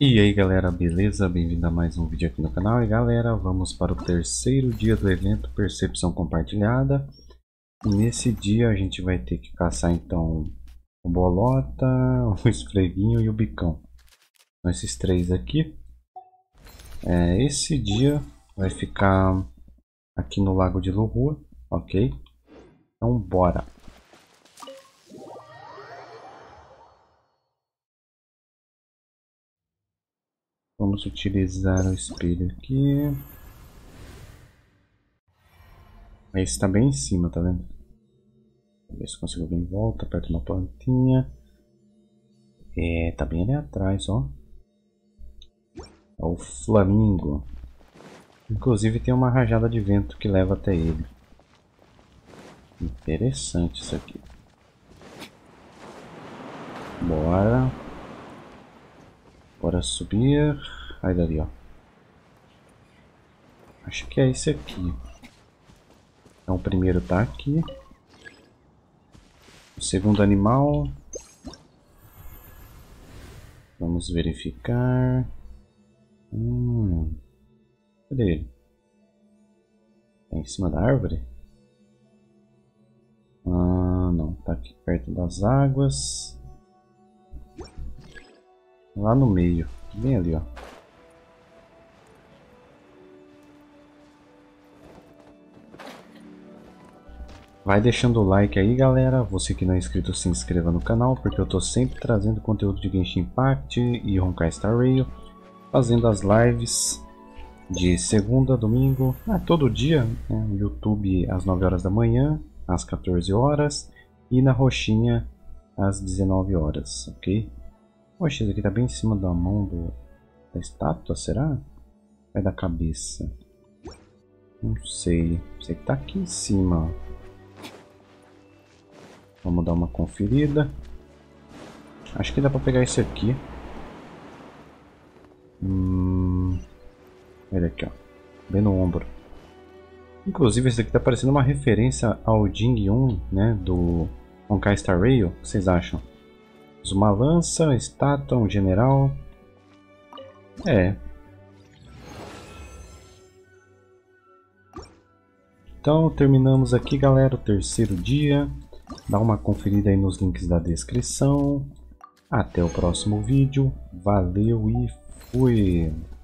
E aí galera, beleza? Bem-vindo a mais um vídeo aqui no canal. E galera, vamos para o terceiro dia do evento Percepção Compartilhada. E nesse dia a gente vai ter que caçar então o Bolota, o Esfreguinho e o Bicão. São esses três aqui. Esse dia vai ficar aqui no Lago de Lurua, ok? Então bora! Vamos utilizar o espelho aqui. Esse está bem em cima, tá vendo? Vamos ver se consigo ver em volta, perto de uma plantinha. Tá bem ali atrás, ó. É o Flamingo. Inclusive tem uma rajada de vento que leva até ele. Interessante isso aqui. Bora. Bora subir. Aí dali, ó. Acho que é esse aqui. Então o primeiro tá aqui. O segundo animal. Vamos verificar. Cadê ele? Tá em cima da árvore? Ah, não. Tá aqui perto das águas. Lá no meio. Bem ali, ó. Vai deixando o like aí, galera. Você que não é inscrito, se inscreva no canal, porque eu tô sempre trazendo conteúdo de Genshin Impact e Honkai Star Rail, fazendo as lives de segunda a domingo, todo dia, né, no YouTube às 9 horas da manhã, às 14 horas e na roxinha às 19 horas, ok? Poxa, esse aqui tá bem em cima da mão da estátua, será? Vai da cabeça? Não sei, sei que tá aqui em cima, ó. Vamos dar uma conferida. Acho que dá pra pegar esse aqui. Olha aqui, ó. Bem no ombro. Inclusive esse aqui tá parecendo uma referência ao Jing 1, né? Do Honkai Star Rail. O que vocês acham? Usa uma lança, estátua, um general. Então terminamos aqui, galera, o terceiro dia. Dá uma conferida aí nos links da descrição. Até o próximo vídeo. Valeu e fui!